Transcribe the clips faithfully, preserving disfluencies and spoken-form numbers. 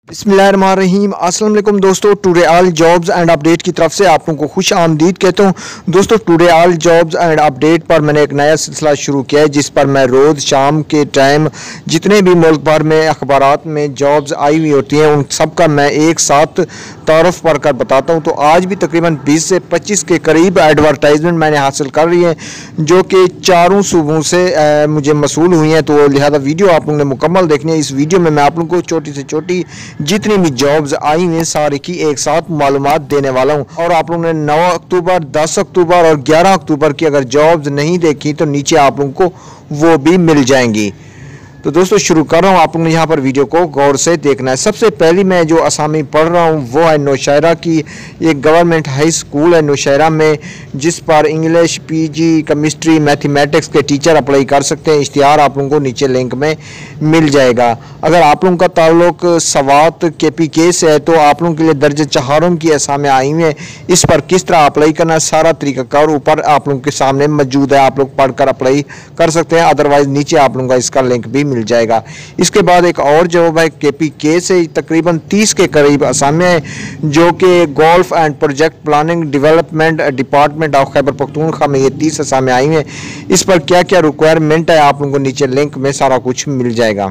बिस्मिल्लाहिर्रहमानिर्रहीम। अस्सलाम वालेकुम दोस्तों, today all jobs and update की तरफ से आप लोगों को खुश आमदीद कहता हूँ। दोस्तों, today all jobs and update पर मैंने एक नया सिलसिला शुरू किया है, जिस पर मैं रोज़ शाम के टाइम जितने भी मुल्क भर में अखबारात में जॉब्स आई हुई होती हैं उन सब का मैं एक साथ तारुफ पर कर बताता हूँ। तो आज भी तकरीबन बीस से पच्चीस के करीब एडवर्टाइजमेंट मैंने हासिल कर रही है, जो कि चारों सूबों से आ, मुझे मसूल हुई हैं। तो लिहाजा वीडियो आप लोगों ने मुकम्मल देखनी है। इस वीडियो में मैं आप लोगों को छोटी से छोटी जितनी भी जॉब्स आई हुई हैं सारी की एक साथ मालूमात देने वाला हूं। और आप लोगों ने नौ अक्टूबर, दस अक्टूबर और ग्यारह अक्टूबर की अगर जॉब्स नहीं देखी तो नीचे आप लोगों को वो भी मिल जाएंगी। तो दोस्तों शुरू कर रहा हूँ, आप लोगों ने यहाँ पर वीडियो को गौर से देखना है। सबसे पहली मैं जो असामी पढ़ रहा हूँ वो है नौशहरा की एक गवर्नमेंट हाई स्कूल है नौशहरा में, जिस पर इंग्लिश, पीजी, केमिस्ट्री, मैथमेटिक्स के टीचर अप्लाई कर सकते हैं। इश्तिहार आप लोगों को नीचे लिंक में मिल जाएगा। अगर आप लोगों का ताल्लुक सवात के पी के से है तो आप लोगों के लिए दर्जे चहारों की असामी आई हुई है। इस पर किस तरह अप्लाई करना सारा तरीकाकार ऊपर आप लोगों के सामने मौजूद है, आप लोग पढ़कर अप्लाई कर सकते हैं। अदरवाइज नीचे आप लोगों का इसका लिंक भी मिल जाएगा। इसके बाद एक और जॉब है के पी के से, तकरीबन तीस के करीब असामियाँ हैं, जो कि golf and project planning development department of Khyber Pakhtunkhwa में ये तीस असामियाँ आई हैं। इस पर क्या क्या रिक्वायरमेंट है आप लोगों को नीचे लिंक में सारा कुछ मिल जाएगा।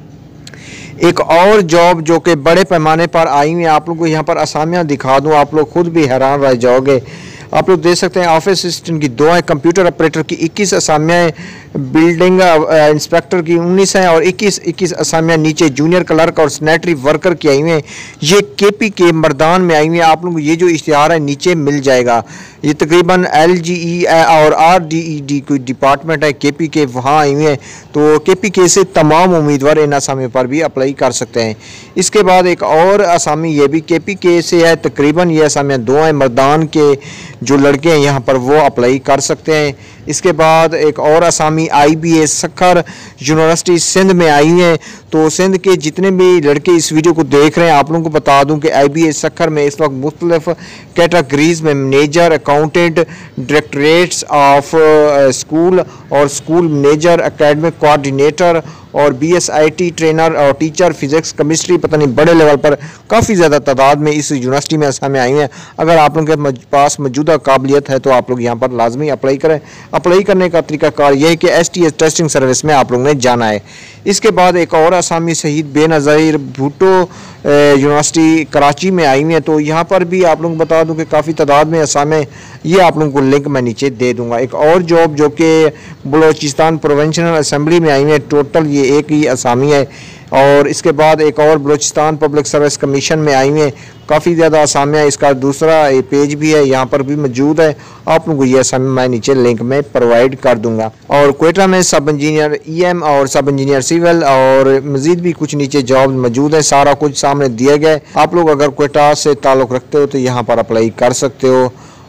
एक और जॉब जो कि बड़े पैमाने पर आई हुई है, आप लोगों को यहाँ पर असामियाँ दिखा दूँ, आप लोग खुद भी हैरान रह जाओगे। आप लोग देख सकते हैं ऑफिस असिस्टेंट की दो हैं, कंप्यूटर ऑपरेटर की इक्कीस असामियाँ हैं, बिल्डिंग इंस्पेक्टर की उन्नीस हैं और इक्कीस इक्कीस असामियाँ नीचे जूनियर क्लर्क और सैनिटरी वर्कर की आई हुई हैं। ये के पी के मर्दान में आई हुई हैं। आप लोग ये जो इश्तिहार है नीचे मिल जाएगा। ये तकरीबन एल जी ई और आर डी ई डी कोई डिपार्टमेंट है के पी के, वहाँ आई हुई हैं। तो के पी के से तमाम उम्मीदवार इन असामी पर भी अप्लाई कर सकते हैं। इसके बाद एक और असामी ये भी के पी के से है, तकरीबन ये असामियाँ दो हैं, मर्दान के जो लड़के हैं यहाँ पर वो अप्लाई कर सकते हैं। इसके बाद एक और असामी I B A Sukkur university Sindh में आई हैं। तो सिंध के जितने भी लड़के इस वीडियो को देख रहे हैं आप लोगों को बता दूं कि आई बी ए सखर में इस वक्त मुख्तलिफ कैटेगरीज में manager, accountant, directorates of school और स्कूल मैनेजर, एकेडमिक कोऑर्डिनेटर और B S I T trainer और टीचर, फिजिक्स, केमिस्ट्री, पता नहीं बड़े लेवल पर काफ़ी ज़्यादा तादाद में इस यूनिवर्सिटी में असामियाँ आई हैं। अगर आप लोगों के पास मौजूदा काबिलियत है तो आप लोग यहाँ पर लाजमी अप्लाई करें। अप्लाई करने का तरीकाकार यह है कि S T S testing service में आप लोगों ने जाना है। इसके बाद एक और असामी शहीद बेनज़ीर भुट्टो यूनिवर्सिटी कराची में आई हुई है। तो यहाँ पर भी आप लोगों को बता दूं कि काफ़ी तादाद में असामे, ये आप लोगों को लिंक मैं नीचे दे दूंगा। एक और जॉब जो कि बलोचिस्तान प्रोविंशियल असेंबली में आई हुई है, टोटल ये एक ही असामी है। और इसके बाद एक और बलोचिस्तान पब्लिक सर्विस कमीशन में आई हुई है, काफ़ी ज़्यादा असामियाँ। इसका दूसरा पेज भी है, यहाँ पर भी मौजूद है। आप लोगों को ये असामी मैं नीचे लिंक में प्रोवाइड कर दूंगा। और क्वेटा में सब इंजीनियर ई एम और सब इंजीनियर सिविल और मज़ीद भी कुछ नीचे जॉब मौजूद है। सारा कुछ सामने दिया गया है। आप लोग अगर क्वेटा से ताल्लुक़ रखते हो तो यहाँ पर अप्लाई कर सकते हो।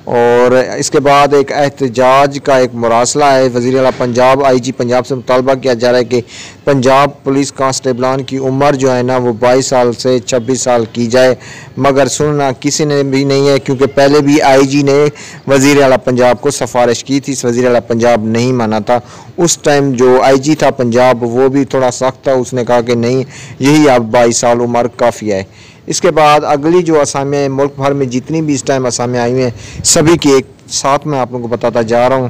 और इसके बाद एक एहतजाज का एक मुरासला है। वज़ीर आला पंजाब आई जी पंजाब से मुतालबा किया जा रहा है कि पंजाब पुलिस कांस्टेबलान की उम्र जो है ना वो बाईस साल से छब्बीस साल की जाए, मगर सुनना किसी ने भी नहीं है, क्योंकि पहले भी आई जी ने वज़ीर आला पंजाब को सिफारिश की थी, वज़ीर आला पंजाब नहीं माना था। उस टाइम जो आई जी था पंजाब वो भी थोड़ा सख्त था, उसने कहा कि नहीं, यही अब बाईस साल उम्र काफ़ी है। इसके बाद अगली जो असामियाँ मुल्क भर में जितनी भी इस टाइम असामियाँ आई हुई हैं सभी की एक साथ मैं आप लोगों को बताता जा रहा हूँ।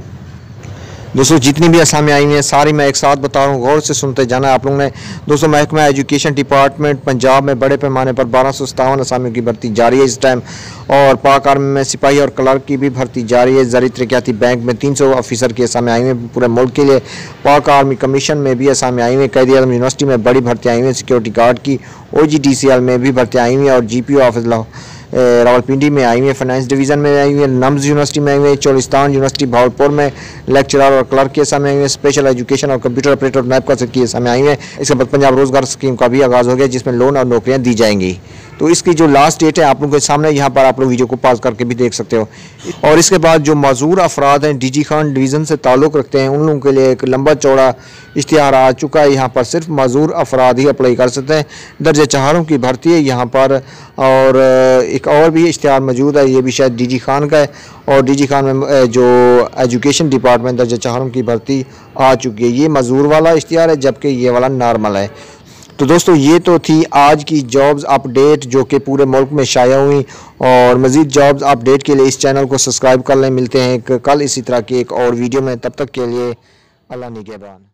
दोस्तों जितनी भी असामियाँ आई हुई हैं सारी मैं एक साथ बता रहा हूँ, गौर से सुनते जाना आप लोगों ने। दोस्तों महकमा एजुकेशन डिपार्टमेंट पंजाब में बड़े पैमाने पर बारह सौ सत्तावन असामियों की भर्ती जारी है इस टाइम। और पाक आर्मी में सिपाही और क्लर्क की भी भर्ती जारी है। ज़री तरक्याती बैंक में तीन सौ ऑफिसर की असामियाँ आई हुई हैं पूरे मुल्क के लिए। पाक आर्मी कमीशन में भी असामियाँ आई हुई हैं। कैद आज़म यूनिवर्सिटी में बड़ी भर्ती आई हुई हैं। सिक्योरिटी गार्ड की ओ जी डी सी एल में भी भर्ती आई हुई हैं और G P O office Rawalpindi में आई हुई है। फाइनेंस डिवीज़न में आई हुई है। नम्स यूनिवर्सिटी में आई हुई है। चोलिस्तान यूनिवर्सिटी भावलपुर में लेक्चरर और क्लर्क के समय आई हुई है। स्पेशल एजुकेशन और कंप्यूटर ऑपरेटर नायब का की समय आई हुई है। इसके बाद पंजाब रोजगार स्कीम का भी आगाज़ हो गया, जिसमें लोन और नौकरियाँ दी जाएंगी। तो इसकी जो लास्ट डेट है आप लोगों के सामने, यहाँ पर आप लोग वीडियो को पॉज करके भी देख सकते हो। और इसके बाद जो माजूर अफराद हैं, डी जी खान डिवीज़न से ताल्लुक़ रखते हैं, उन लोगों के लिए एक लंबा चौड़ा इश्तिहार आ चुका है। यहाँ पर सिर्फ माजूर अफराद ही अप्लाई कर सकते हैं। दर्जे चहारों की भर्ती है यहाँ पर। और एक और भी इश्तिहार मौजूद है, ये भी शायद डी जी खान का है। और डी जी खान में जो एजुकेशन डिपार्टमेंट दर्जे चहारों की भर्ती आ चुकी है। ये मजूर वाला इश्तिहार है, जबकि ये वाला नॉर्मल है। तो दोस्तों ये तो थी आज की जॉब्स अपडेट जो कि पूरे मुल्क में शाया हुई। और मज़ीद जॉब्स अपडेट के लिए इस चैनल को सब्सक्राइब कर लें। मिलते हैं कल इसी तरह की एक और वीडियो में, तब तक के लिए अल्लाह निगहबान।